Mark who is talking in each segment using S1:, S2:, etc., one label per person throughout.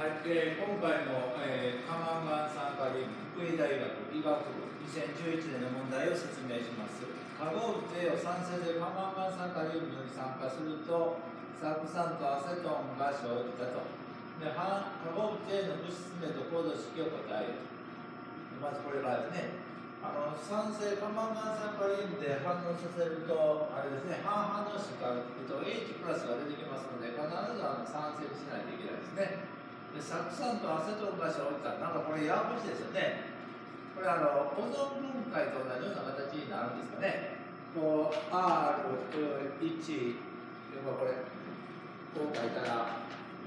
S1: はい、今回の、カマンガン酸化リン福井大学医学部2011年の問題を説明します。化合物 A を酸性でカマンガン酸化リンに酸化すると酢酸とアセトンが生じたと。で化合物 A の物質名と行動式を答える。まずこれからですね、酸性カマンガン酸化リンで反応させると、あれですね、反応式が聞くと H プラスが出てきますので、必ず酸性にしないといけないですね。で酢酸とアセトンが生じた。なんかこれややこしいですよね。これオゾン分解と同じような形になるんですかね。こう R1、要はこれ、こう書いたら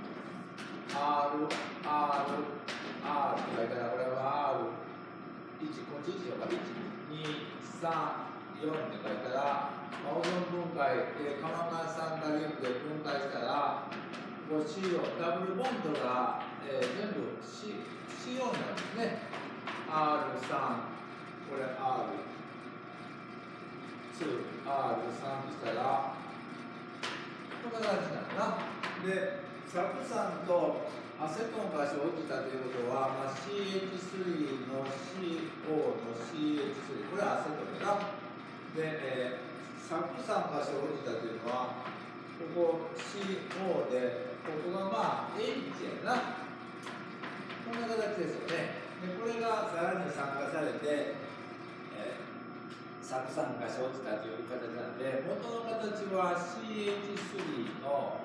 S1: R、R、R と書いたら、これは R1、こっち1とか1、2、3、4って書いたら、オゾン分解、カマンガン酸化リンで分解したら、こう CO、ダブルボンドが、全部 CO になるんですね。R3、これ R2、R3 にしたら、こんな感じになるな。で、酢酸とアセトンが生じたということは、CH3 の CO の CH3、これはアセトンだ。で、酢酸が生じたというのは、ここ CO で、ここがH やな。こんな形ですよね。で、これがさらに酸化されて、酢酸が生じたという形なので、元の形は CH3 の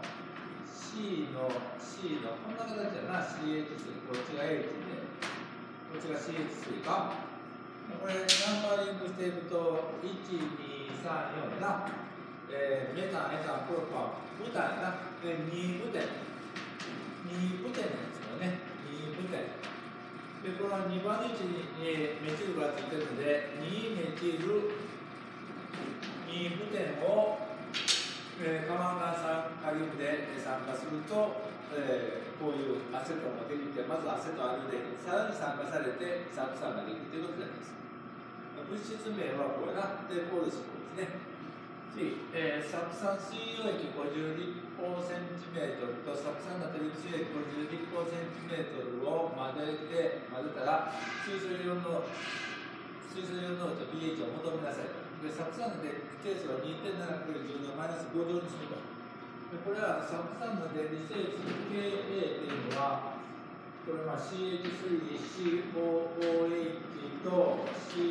S1: C のこんな形やな。CH3、こっちが H で、こっちが CH3 か。これ、ナンバリングしていくと、1、2、3、4やな。メタン、エタン、プロパン、ブタンやな。で、2ブテン。2ブテンなんですよね。2ブテン。で、この2番の位置に、メチルがついてるので、2メチル、2ブテンを、カマンガン酸化リンで酸化すると、こういうアセトンができて、まずアセトンアルデヒド、さらに酸化されて、酢酸ができるということになります。物質名はこうやな。で、コール式ですね。次、酢酸水溶液50立方センチメートルと酢酸ナトリウム水液50立方センチメートルを混ぜたら、水素イオン濃度と pH を求めなさいと。で、酢酸の電離係数は 2.7×10 のマイナス5乗にすると。で、これは酢酸の電離係数 Ka っていうのは、これCH3COOH と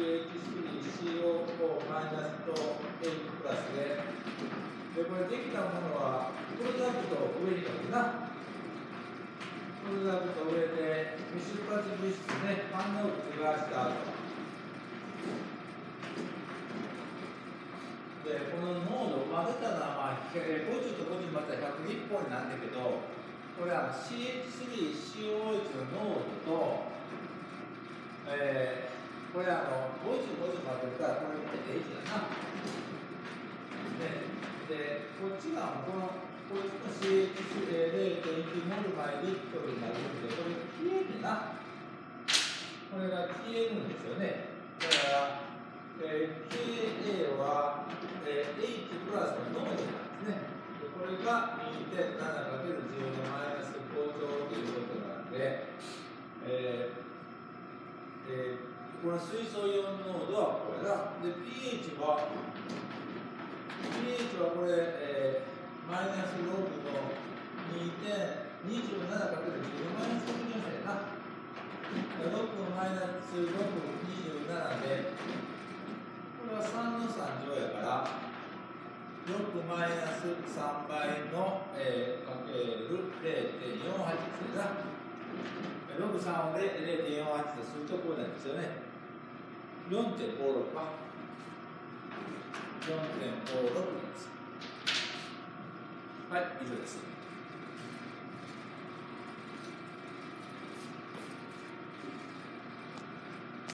S1: CH3COO マイナスと H プラスで、これできたものはプロダクトを上に書くな。プロダクトを上で未出発物質ね、反応物がした後。で、この濃度、混ぜたのは50と50またら100立方になるんだけど、これは CH3COH の濃度と、これ50までからこれ見て H だな。で、こっちがこいつの CH0.1 モルバイリットルになるんで、これ消えるな。これが消えるんですよね。だから、KA は、H プラスの濃度なんですね。でこれが 2.7×10 のマイナス5乗ということなんで、この水素イオン濃度はこれだ。で、pH はこれ、マイナス6の 2.27×10 のマイナス6乗やな。6マイナス6、27で、これは3の3乗やから、6マイナス3倍の、かける 0.48 ですな。6、3で 0.48 とするとこうなんですよね。4.56 か。4.56 です。はい、以上です。